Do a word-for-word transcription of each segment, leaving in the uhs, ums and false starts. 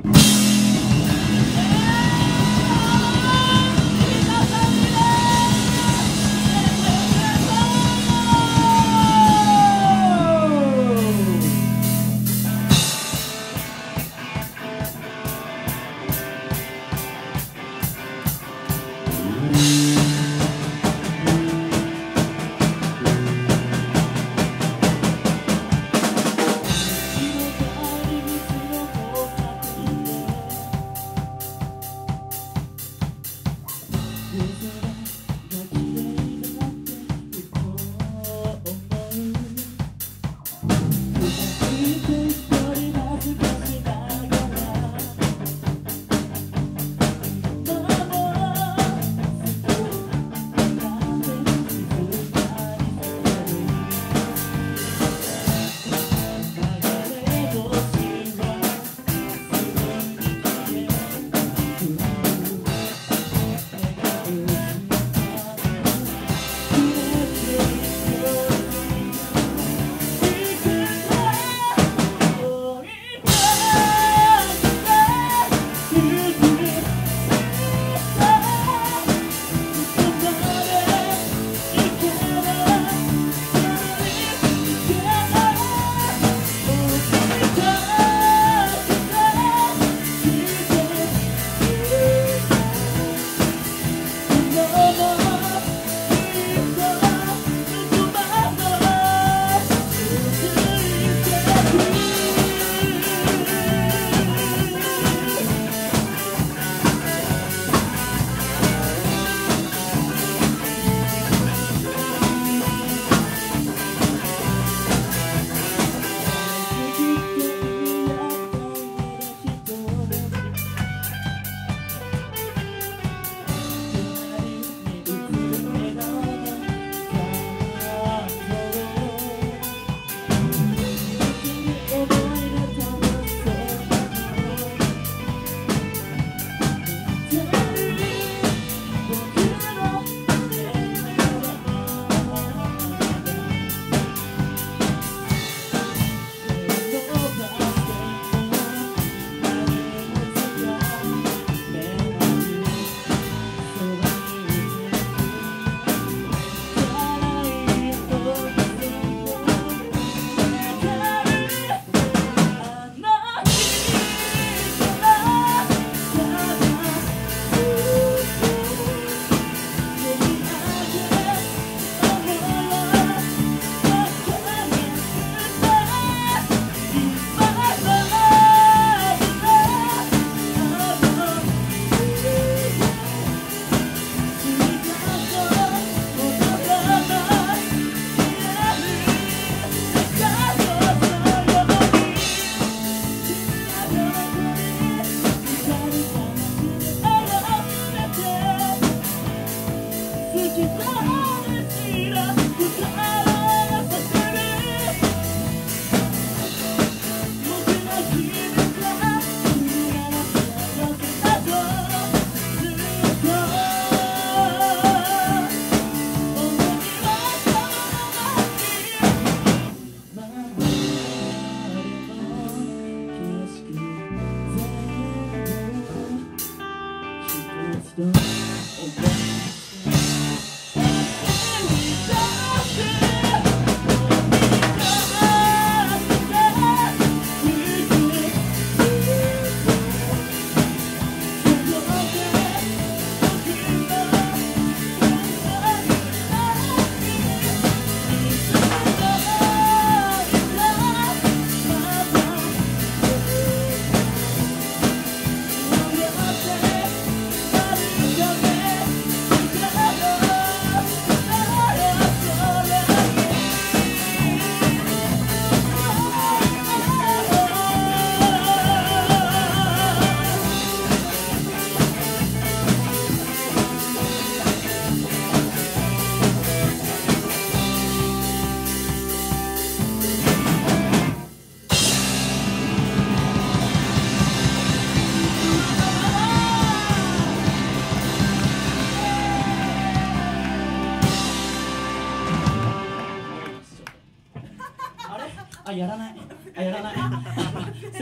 あ、やらない。あ、やらない。すいません。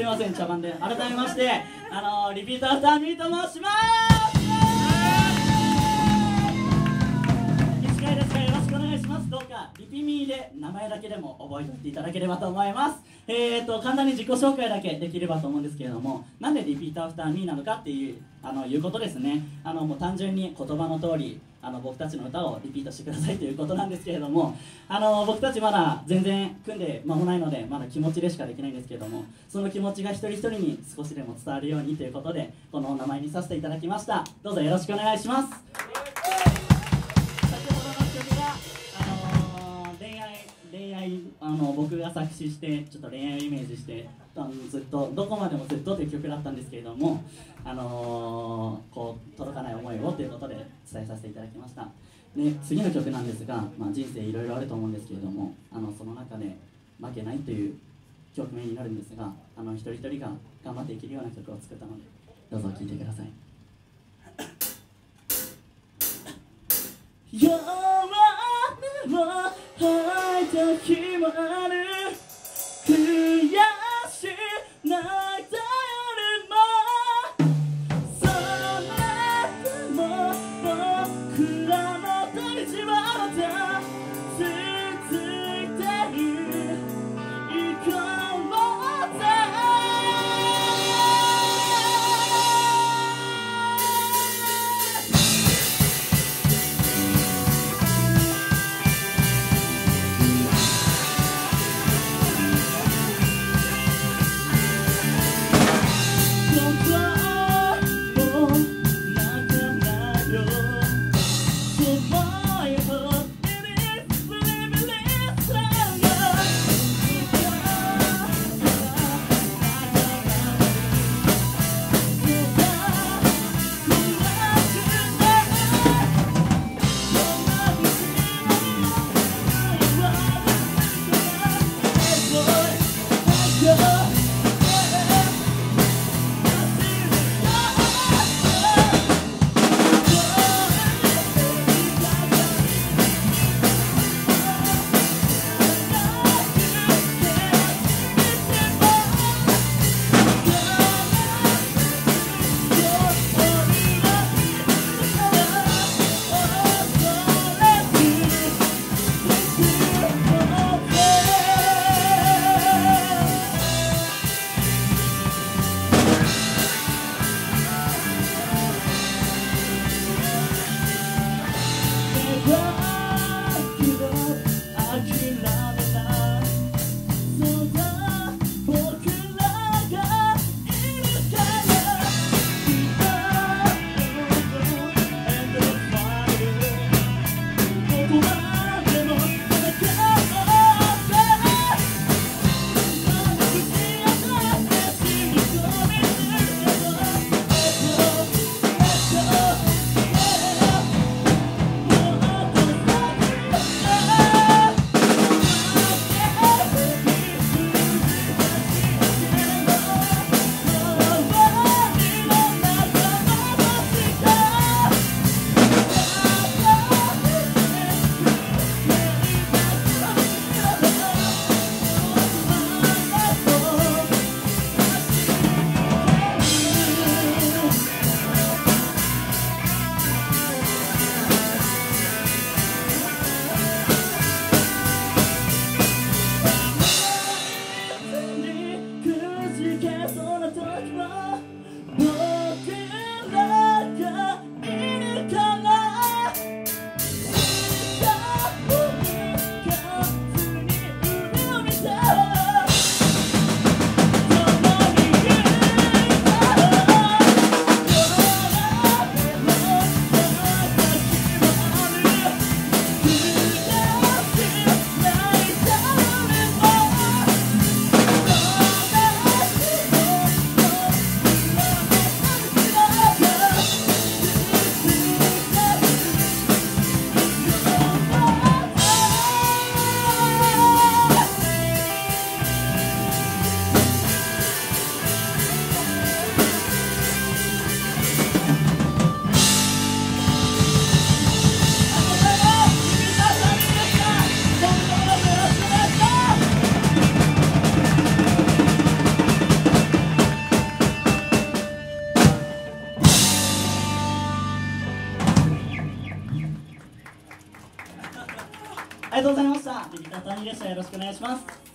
ません、茶番で。改めまして、あのー、リピートアフターミーと申します。石川ですが、よろしくお願いします。どうかリピミーで名前だけでも覚えておいていただければと思います。えーと簡単に自己紹介だけできればと思うんですけれども、なんでリピートアフターミーなのかっていうあのいうことですね。あのもう単純に言葉の通り、あの僕たちの歌をリピートしてくださいということなんですけれども、あの僕たちまだ全然組んで間もないので、まだ気持ちでしかできないんですけれども、その気持ちが一人一人に少しでも伝わるようにということで、このお名前にさせていただきました。どうぞよろしくお願いします。先ほどの曲が、あのー、恋愛恋愛あの僕が作詞してちょっと恋愛をイメージしてあのずっとどこまでもずっとという曲だったんですけれども、あのー、こう届かない思いをということで伝えさせていただきました。で次の曲なんですが、まあ、人生いろいろあると思うんですけれども、あのその中で負けないという曲名になるんですが、あの一人一人が頑張っていけるような曲を作ったので、どうぞ聴いてください。弱音を吐いた日もある、悔し泣いた夜も、それでも僕らの旅路はまた続いている、行こうぜ。 ありがとうございました。リピーターターミーでした。よろしくお願いします。